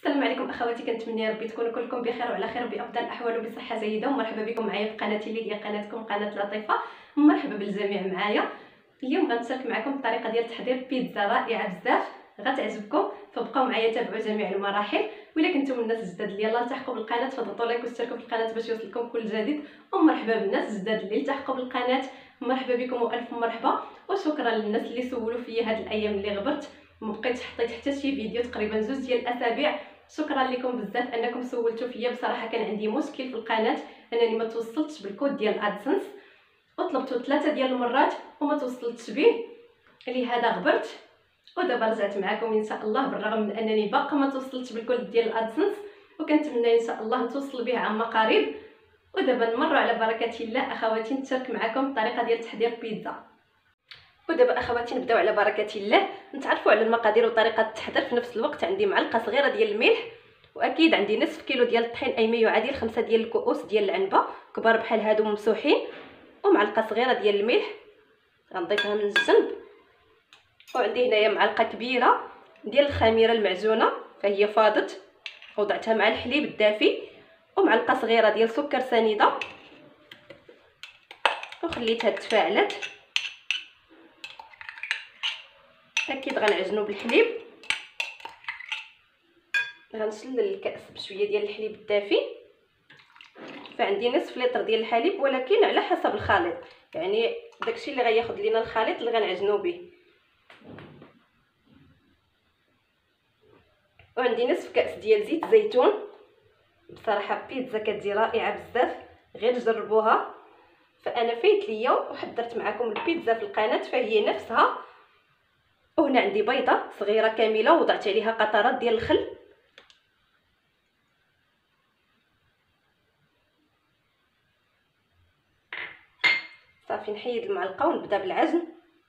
السلام عليكم اخواتي، كنتمنى ربي تكونوا كلكم بخير وعلى خير وبافضل الاحوال وبصحه جيده. ومرحبا بكم معايا في قناتي اللي هي قناتكم قناه لطيفه. مرحبا بالجميع معايا. اليوم غنشارك معكم الطريقه ديال تحضير بيتزا رائعه بزاف غتعجبكم، فبقاو معايا تابعوا جميع المراحل. وإلا كنتم من الناس الجداد اللي يلاه التحقوا بالقناه فضغطوا لايك واشتركوا في القناه باش يوصلكم كل جديد. ومرحبا بالناس الجداد اللي التحقوا بالقناه، مرحبا بكم والف مرحبا. وشكرا للناس اللي سولوا فيا هاد الايام اللي غبرت مبقيتش حطيت حتى شي فيديو تقريبا 2 ديال الاسابيع. شكرا لكم بزاف انكم سولتوا فيا. بصراحه كان عندي مشكل في القناه انني ما توصلتش بالكود ديال ادسنس، وطلبته 3 ديال المرات وما توصلتش به، لهذا غبرت. ودابا رجعت معكم ان شاء الله بالرغم من انني باقا ما توصلتش بالكود ديال ادسنس، وكنتمنى ان شاء الله نتوصل به عما قريب. ودابا نمروا على بركه الله اخواتي، نتشارك معكم الطريقه ديال تحضير بيتزا. ودابا اخواتي نبداو على بركه الله، نتعرفوا على المقادير وطريقه التحضير في نفس الوقت. عندي معلقه صغيره ديال الملح، واكيد عندي نصف كيلو ديال الطحين اي ما يعادل 5 ديال الكؤوس ديال العنبه كبار بحال هادو ممسوحين، ومعلقه صغيره ديال الملح غنضيفها من الجنب. وعندي هنايا معلقه كبيره ديال الخميره المعجونه فهي فاضت وضعتها مع الحليب الدافي، ومعلقه صغيره ديال سكر سنيده وخليتها تفاعلت. اكيد غنعجنوا بالحليب. غنشلل الكاس بشويه ديال الحليب الدافي، فعندي نصف لتر ديال الحليب ولكن على حسب الخليط، يعني داكشي اللي غياخذ لينا الخليط اللي غنعجنوا به. وعندي نصف كاس ديال زيت زيتون. بصراحه بيتزا كتجي رائعه بزاف، غير جربوها. فانا فايت ليا وحضرت معكم البيتزا في القناه فهي نفسها. وهنا عندي بيضه صغيره كامله وضعت عليها قطرات ديال الخل. صافي نحيد المعلقه ونبدا بالعجن.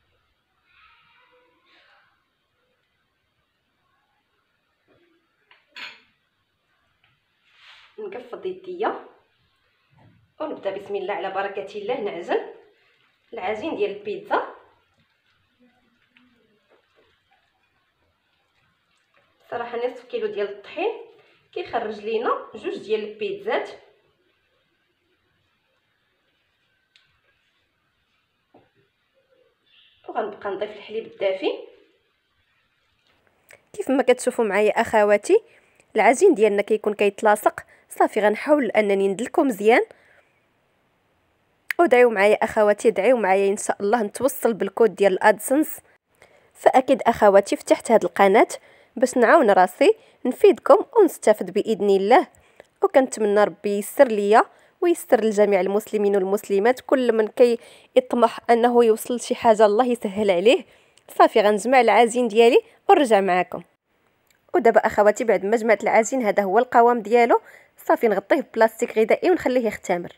نقفض يديا ونبدا بسم الله على بركه الله نعجن العجين ديال البيتزا. صراحه نصف كيلو ديال الطحين كيخرج لينا 2 ديال البيتزات. وغنبقى نضيف الحليب الدافي. كيف ما كتشوفوا معايا اخواتي العجين ديالنا كيكون كيتلاصق. صافي غنحاول انني ندلكو مزيان. ودعيو معايا اخواتي، دعيو معايا ان شاء الله نتوصل بالكود ديال الادسنس. فاكيد اخواتي فتحت هذه القناه باش نعاون راسي نفيدكم ونستافد باذن الله. وكنتمنى ربي ييسر ليا وييسر لجميع المسلمين والمسلمات، كل من يطمح انه يوصل شي حاجه الله يسهل عليه. صافي غنجمع العجين ديالي ونرجع معكم. ودابا اخواتي بعد ما جمعت العجين هذا هو القوام ديالو. صافي نغطيه ببلاستيك غذائي ونخليه يختمر.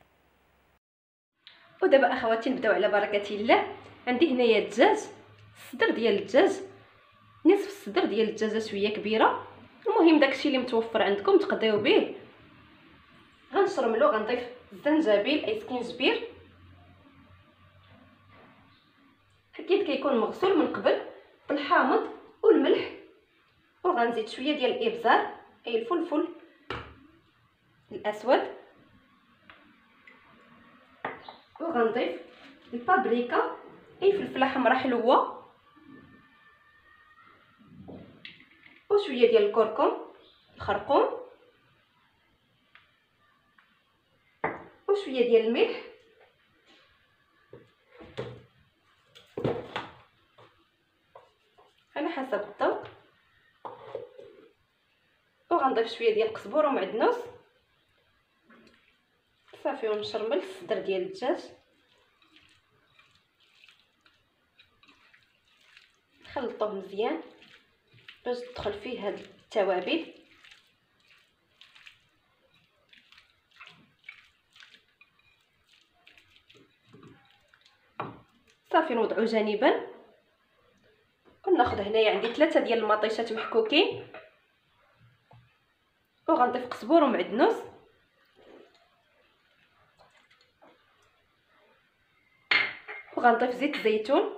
ودابا اخواتي نبداو على بركه الله. عندي هنايا الدجاج، الصدر ديال الدجاج، نصف الصدر ديال الدجاجه شويه كبيره. المهم داكشي اللي متوفر عندكم تقضيو به. غنشرملو، غنضيف الزنجبيل اي سكينجبير، اكيد كيكون مغسول من قبل بالحامض والملح. وغنزيد شويه ديال الابزار اي الفلفل الاسود. وغنضيف البابريكا اي فلفله حمراء حلوه، وشويه ديال الكركم الخرقوم، وشويه ديال الملح. على حسب الذوق. وغنضيف شويه ديال القزبور ومعدنوس. صافي ونشرمل الصدر ديال الدجاج، نخلطوه مزيان باش تدخل فيه هاد التوابل. صافي نوضعو جانبا. وناخذ هنايا عندي 3 ديال المطيشات محكوكين، وغنضيف قزبور ومعدنوس. وغنضيف زيت الزيتون.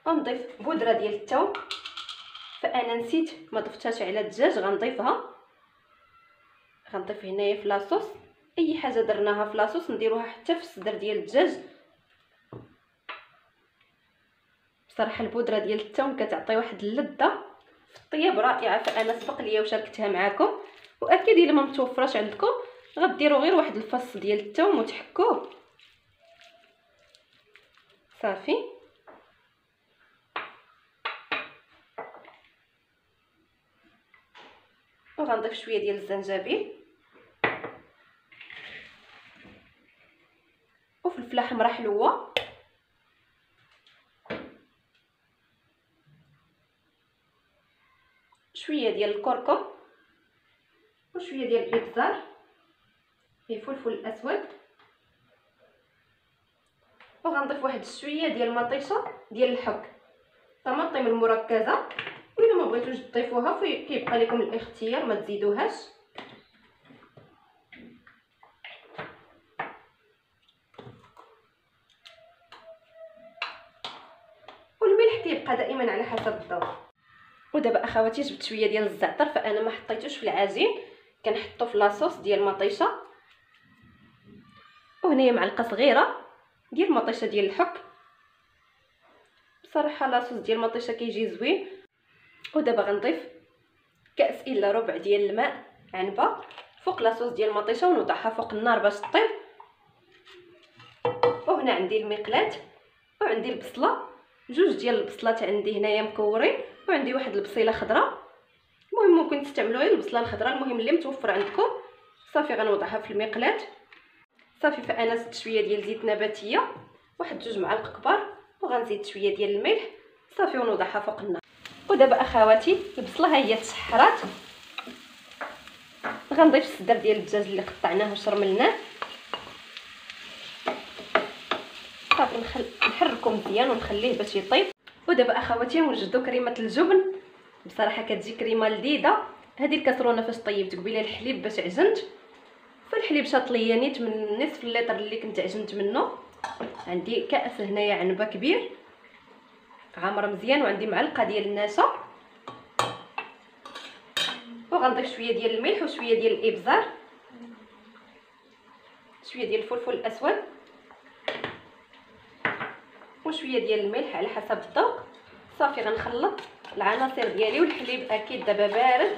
ونضيف بودره ديال الثوم، فانا نسيت ما ضفتهاش على الدجاج، غنضيف هنايا في لاصوص. اي حاجه درناها في لاصوص نديروها حتى في الصدر ديال الدجاج. بصراحه البودره ديال الثوم كتعطي واحد اللذه في الطياب رائعه، فانا سبق ليا وشاركتها معكم. واكيد الا ما متوفراش عندكم غديروا غير واحد الفص ديال الثوم وتحكوه صافي. وغنضيف شويه ديال الزنجبيل وفلفله حمراء حلوه، شويه ديال الكركم وشويه ديال الابزار، فلفل اسود. وغنضيف واحد شويه ديال المطيشه ديال الحك، طماطم المركزه، وإلا ما بغيتوش تضيفوها كيبقى لكم الاختيار ما تزيدوهاش. والملح كيبقى دائما على حسب الذوق. ودابا اخواتي جبت شويه ديال الزعتر، فانا ما حطيتوش في العجين، كنحطو في لاصوص ديال المطيشه. وهنايا معلقه صغيره ديال المطيشه ديال الحك. بصراحه لاصوص ديال المطيشه كيجي زوين. ودابا غنضيف كاس الا ربع ديال الماء عنبه فوق لاصوص ديال المطيشه ونوضعها فوق النار باش طيب. وهنا عندي المقلاة وعندي البصله، جوج ديال البصلات عندي هنايا مكورين، وعندي واحد البصيله خضراء. المهم ممكن تستعملوا غير البصله الخضراء، المهم اللي متوفر عندكم. صافي غنوضعها في المقلاة صافي. فانا زدت شويه ديال زيت نباتيه، واحد جوج معالق كبار، وغنزيد شويه ديال الملح صافي ونوضعها فوق النار. ودابا اخواتي البصله ها هي تسحرات، غنضيف الصدر ديال الدجاج اللي قطعناه وشرملناه صافي. نحركو مزيان ونخليه باش يطيب. ودابا اخواتي نوجدوا كريمه الجبن، بصراحه كتجي كريمه لذيذه. هذه الكاسرونه فاش طيبت قبيله الحليب باش عجنت، فالحليب شاط ليا نيت من نصف اللتر اللي كنت عجنت منه. عندي كاس هنايا عنبه كبير عامر مزيان، وعندي معلقه ديال النشا، وغنضيف شويه ديال الملح وشويه ديال الابزار، شويه ديال الفلفل الاسود وشويه ديال الملح على حسب الذوق. صافي غنخلط العناصر ديالي، والحليب اكيد دابا بارد.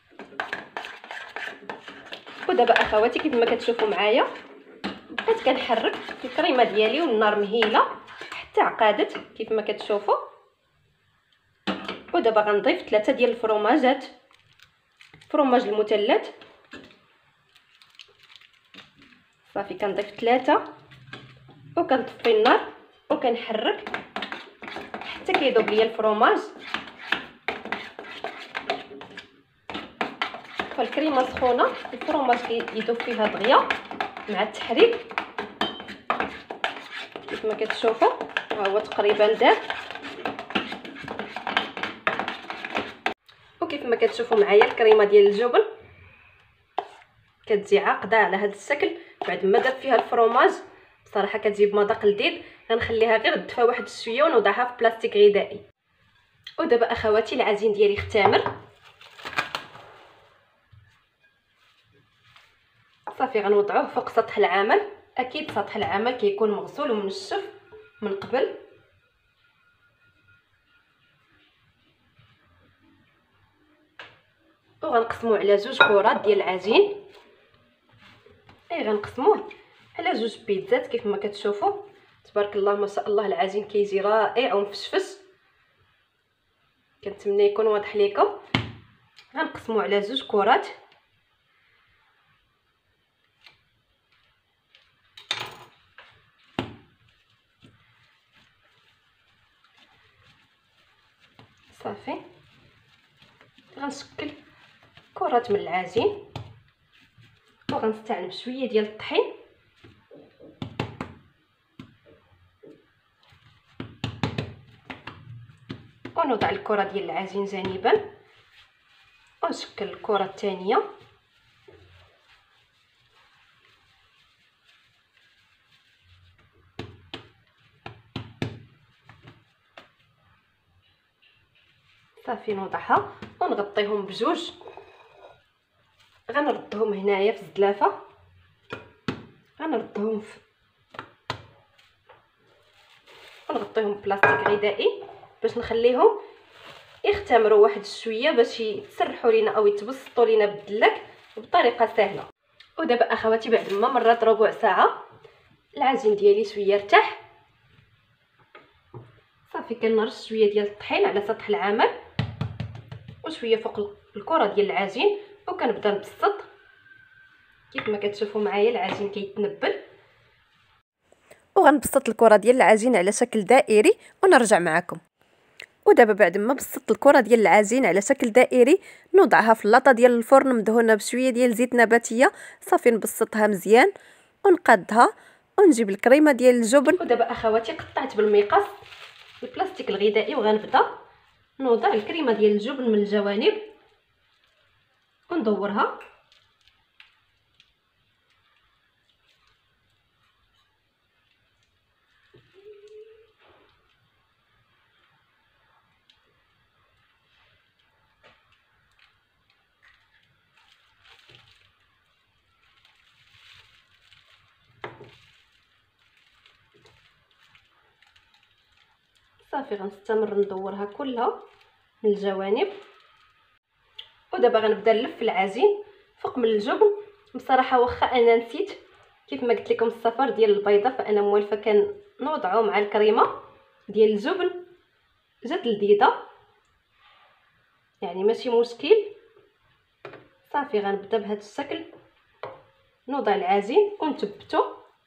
ودابا اخواتي كيف ما كتشوفوا معايا بقيت كنحرك الكريمه ديالي والنار مهيله حتى عقادت كيف ما كتشوفوا. ودابا غنضيف 3 ديال الفرماجات، فرماج المثلث صافي. كنضيف 3 وكنطفي النار وكنحرك حتى كيذوب ليا الفرماج. فالكريمه سخونه، الفرماج كيذوب فيها دغيا مع التحريك كيف ما كتشوفوا. ها هو تقريبا داب. وكيف ما كتشوفوا معايا الكريمه ديال الجبن كتجي عاقده على هذا الشكل بعد ما داب فيها الفرماج. بصراحه كتجي بمذاق لذيذ. غنخليها غير تدفى واحد شويه ونوضعها في بلاستيك غذائي. ودابا اخواتي العجين ديالي اختمر صافي. غنوضعوه فوق سطح العمل، اكيد سطح العمل كيكون مغسول ومنشف من قبل. وغنقسموه على 2 كرات ديال العجين. غنقسموه على 2 بيتزات كيف ما كتشوفوا. تبارك الله ما شاء الله العجين كيجي رائع ومفشفش، كنتمنى يكون واضح لكم. غنقسموه على 2 كرات صافي. غنشكل كرات من العجين وغنستعمل شويه ديال الطحين ونوضع الكره ديال العجين جانبا ونشكل الكره الثانيه. صافي نوضعها ونغطيهم بجوج. غنردهم هنايا في الزلافه، غنردهم ونغطيهم بلاستيك غذائي باش نخليهم يختمروا واحد شويه باش يتسرحوا لينا او يتبسطوا لينا بالدلاك بطريقه سهله. ودابا اخواتي بعد ما مرات ربع ساعه العجين ديالي شويه ارتاح، صافي كنرش شويه ديال الطحين على سطح العمل وشويه فوق الكره ديال العجين وكنبدا نبسط. كيف ما كتشوفوا معايا العجين كيتنبل، وغنبسط الكره ديال العجين على شكل دائري ونرجع معكم. ودابا بعد ما بسطت الكره ديال العجين على شكل دائري نوضعها في اللاطه ديال الفرن مدهونه بشويه ديال زيت نباتيه، صافي نبسطها مزيان ونقادها ونجيب الكريمه ديال الجبن. ودابا اخواتي قطعت بالمقص البلاستيك الغذائي وغنبدا نوضع الكريمه ديال الجبن من الجوانب وندورها. صافي غنستمر ندورها كلها من الجوانب. ودابا غنبدا نلف العجين فوق من الجبن. بصراحه واخا انا نسيت كيف ما قلت لكم الصفار ديال البيضه، فانا موالفه كنوضعو مع الكريمه ديال الجبن، جات لذيذه يعني ماشي مشكل. صافي غنبدا بهذا الشكل نوضع العجين ونثبتو.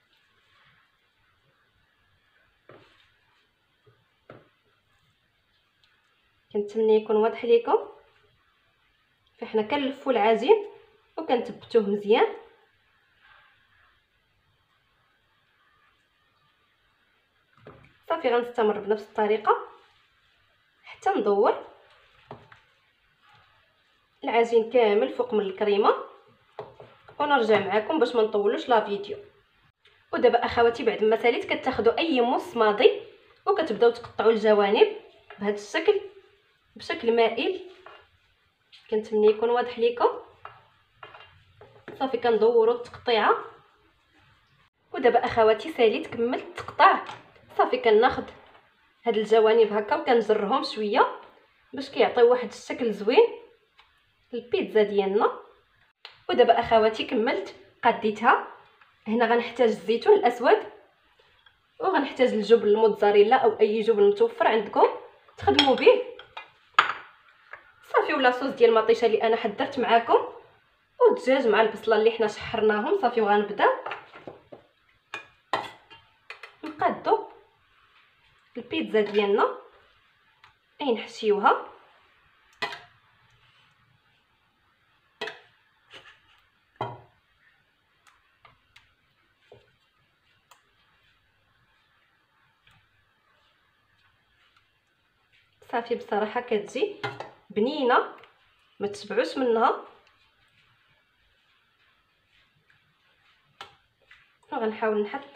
كنتمنى يكون واضح لكم، فاحنا كنلفوا العجين وكنثبتوه مزيان. صافي غنستمر بنفس الطريقه حتى ندور العجين كامل فوق من الكريمه ونرجع معكم باش ما نطولوش لا فيديو. ودابا اخواتي بعد ما ساليت كتاخذوا اي موس ماضي وكتبداو تقطعوا الجوانب بهذا الشكل بشكل مائل. كنتمنى يكون واضح لكم. صافي كندوروا التقطيعه. ودابا اخواتي ساليت كملت التقطاع. صافي كناخذ هاد الجوانب هكا وكنجرهم شويه باش كيعطيو واحد الشكل زوين البيتزا ديالنا. ودابا اخواتي كملت قديتها. هنا غنحتاج الزيتون الاسود وغنحتاج الجبن الموتزاريلا او اي جبن متوفر عندكم تخدموا به. صافي ولا صوص ديال المطيشه اللي انا حضرت معاكم والدجاج مع البصله اللي حنا شحرناهم. صافي وغنبدا نقادو البيتزا ديالنا اي نحشيوها. صافي بصراحه كتجي بنينه ما تشبعوش منها. وغنحاول نحط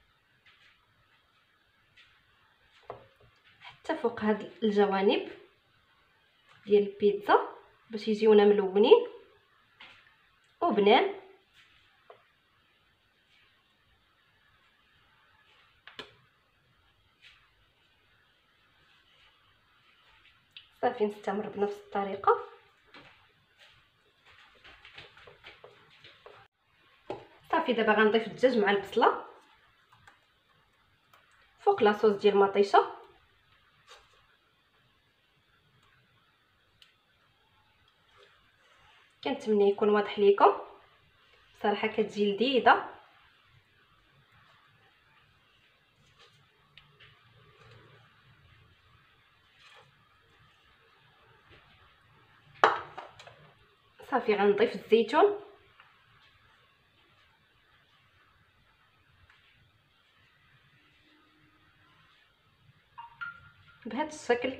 حتى فوق هاد الجوانب ديال البيتزا باش يجيونا ملونين وبنان. صافي نستمر بنفس الطريقه. صافي دابا غنضيف الدجاج مع البصله فوق لاصوص ديال المطيشه. كنتمنى يكون واضح ليكم. بصراحه كتجي لذيذه. صافي غنضيف الزيتون بهذا الشكل.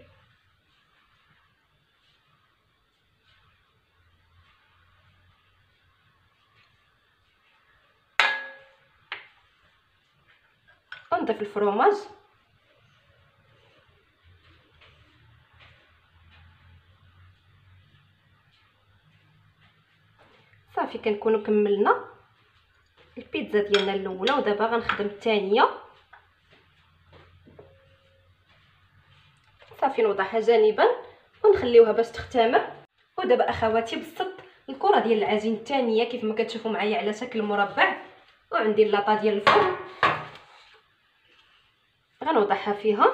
ونضيف الفرماج. صافي كنكونوا كملنا البيتزا ديالنا الاولى، ودابا غنخدم الثانيه. صافي نوضعها جانبا ونخليوها باش تختمر. ودابا اخواتي بسط الكره ديال العجين الثانيه كيف ما كتشوفوا معايا على شكل مربع، وعندي اللاطه ديال الفرن غنوضعها فيها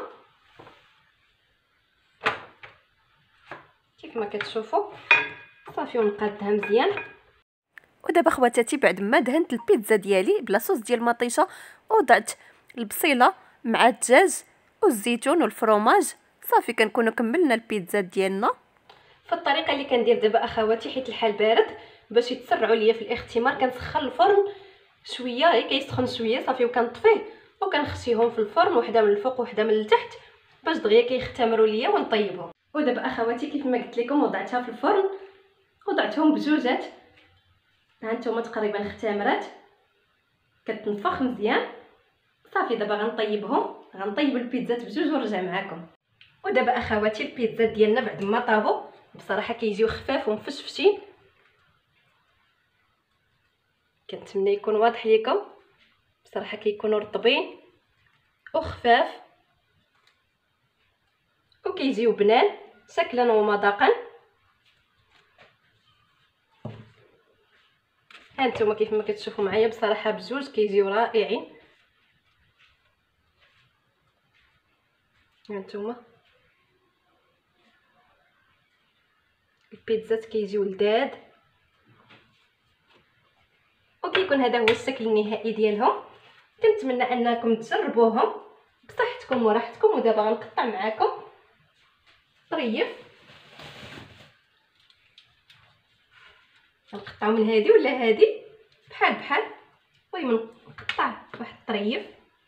كيف ما كتشوفوا. صافي ونقادها مزيان. ودابا خواتاتي بعد ما دهنت البيتزا ديالي بلا صوص ديال المطيشه، وضعت البصيله مع الدجاج والزيتون والفرomage. صافي كنكونوا كملنا البيتزا ديالنا. فالطريقه اللي كندير دابا اخواتي حيت الحال بارد باش يتسرعوا ليا في الاختمار، كنسخن الفرن شويه غير كيسخن شويه صافي وكنطفيه وكنخشيهم في الفرن، وحده من الفوق وحده من التحت باش دغيا كيختمروا ليا ونطيبهم. ودابا اخواتي كيف ما قلت لكم وضعتها في الفرن، وضعتهم بجوجات. ها نتوما تقريبا اختمرات كتنفخ مزيان. صافي دابا غنطيب البيتزات بجوج ونرجع معكم. ودابا اخواتي البيتزا ديالنا بعد ما طابوا بصراحه كيجيو خفاف ومفشفشين، كنتمنى يكون واضح ليكم. بصراحه كيكونوا رطبين وخفاف وكيجيو بنان شكلا ومذاقا. ها نتوما كيف ما كتشوفوا معايا بصراحه بجوج كيجيو رائعين. ها نتوما البيتزات كيجيو لذاذ، وكيكون هذا هو الشكل النهائي ديالهم. كنتمنى انكم تجربوهم بصحتكم وراحتكم. ودابا غنقطع معكم طريف، نقطعوا من هذه ولا هذه بحال المهم نقطع واحد الطريف.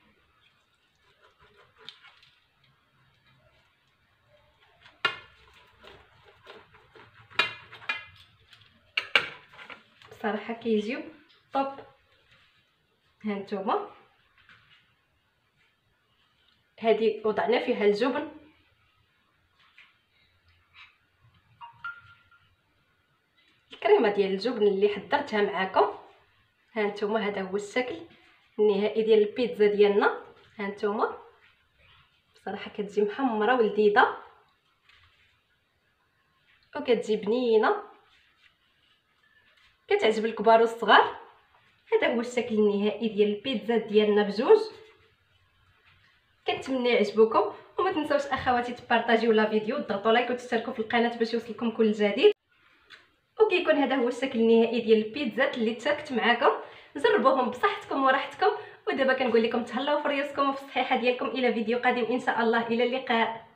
بصراحه كيجيو طوب. ها نتوما هذه وضعنا فيها الجبن، الكريمه ديال الجبن اللي حضرتها معكم. ها نتوما هذا هو الشكل النهائي ديال البيتزا ديالنا. ها نتوما بصراحه كتجي محمره ولذيذه وكتجي بنينه، كتعجب الكبار والصغار. هذا هو الشكل النهائي ديال البيتزا ديالنا بجوج. كنتمنى يعجبكم، وما تنساوش اخواتي تبارطاجيو لا فيديو وتضغطوا لايك وتشتركوا في القناه باش يوصلكم كل جديد. وكيكون هذا هو الشكل النهائي ديال البيتزات اللي تشاركت معكم. جربوهم بصحتكم وراحتكم. ودابا كنقول لكم تهلاو في ريوسكم وفي الصحيحه ديالكم. الى فيديو قادم ان شاء الله، الى اللقاء.